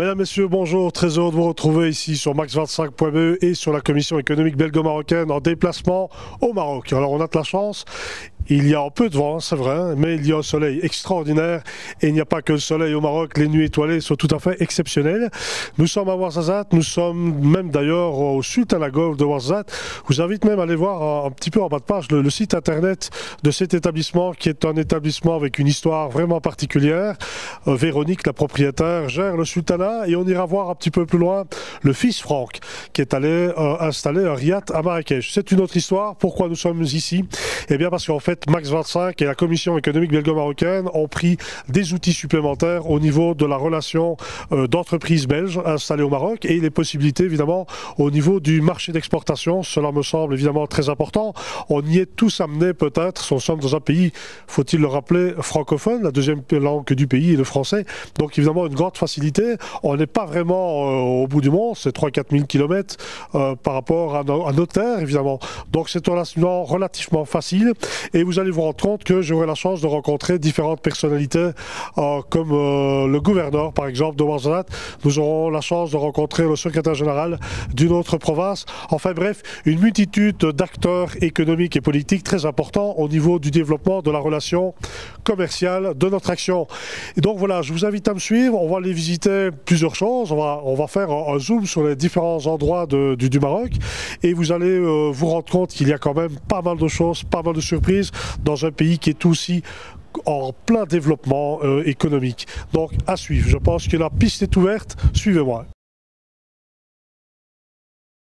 Mesdames, Messieurs, bonjour. Très heureux de vous retrouver ici sur max25.be et sur la commission économique belgo-marocaine en déplacement au Maroc. Alors, on a de la chance. Il y a un peu de vent, c'est vrai, mais il y a un soleil extraordinaire et il n'y a pas que le soleil au Maroc. Les nuits étoilées sont tout à fait exceptionnelles. Nous sommes à Ouarzazate, nous sommes même d'ailleurs au Sultanat Golf de Ouarzazate. Je vous invite même à aller voir un petit peu en bas de page le site internet de cet établissement qui est un établissement avec une histoire vraiment particulière. Véronique, la propriétaire, gère le sultanat et on ira voir un petit peu plus loin le fils Franck qui est allé installer un riad à Marrakech. C'est une autre histoire. Pourquoi nous sommes ici? Eh bien parce qu'en fait, Max 25 et la Commission économique belgo-marocaine ont pris des outils supplémentaires au niveau de la relation d'entreprises belges installées au Maroc et les possibilités évidemment au niveau du marché d'exportation. Cela me semble évidemment très important. On y est tous amenés peut-être. Nous sommes dans un pays, faut-il le rappeler, francophone. La deuxième langue du pays est le français. Donc évidemment une grande facilité. On n'est pas vraiment au bout du monde. C'est 3-4 000 km par rapport à nos terres évidemment. Donc c'est relativement facile. Et vous allez vous rendre compte que j'aurai la chance de rencontrer différentes personnalités comme le gouverneur par exemple de Ouarzazate. Nous aurons la chance de rencontrer le secrétaire général d'une autre province. Enfin bref, une multitude d'acteurs économiques et politiques très importants au niveau du développement de la relation commerciale de notre action. Et donc voilà, je vous invite à me suivre. On va aller visiter plusieurs choses. On va faire un zoom sur les différents endroits du Maroc et vous allez vous rendre compte qu'il y a quand même pas mal de choses, pas mal de surprises dans un pays qui est aussi en plein développement économique. Donc à suivre. Je pense que la piste est ouverte. Suivez-moi.